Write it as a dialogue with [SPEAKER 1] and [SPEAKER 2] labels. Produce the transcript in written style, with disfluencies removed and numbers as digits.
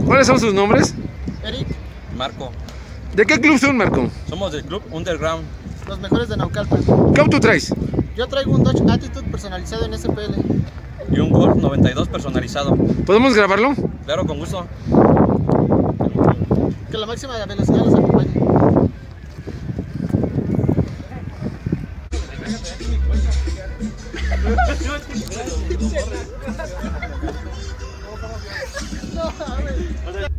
[SPEAKER 1] ¿Cuáles son sus nombres?
[SPEAKER 2] Eric.
[SPEAKER 3] Marco.
[SPEAKER 1] ¿De qué club son, Marco?
[SPEAKER 3] Somos del club Underground.
[SPEAKER 2] Los mejores de Naucalpan.
[SPEAKER 1] ¿Qué auto traes?
[SPEAKER 2] Yo traigo un Dodge Attitude personalizado en SPL.
[SPEAKER 3] Y un Golf 92 personalizado.
[SPEAKER 1] ¿Podemos grabarlo?
[SPEAKER 3] Claro, con gusto.
[SPEAKER 2] Que la máxima velocidad los acompañe. No,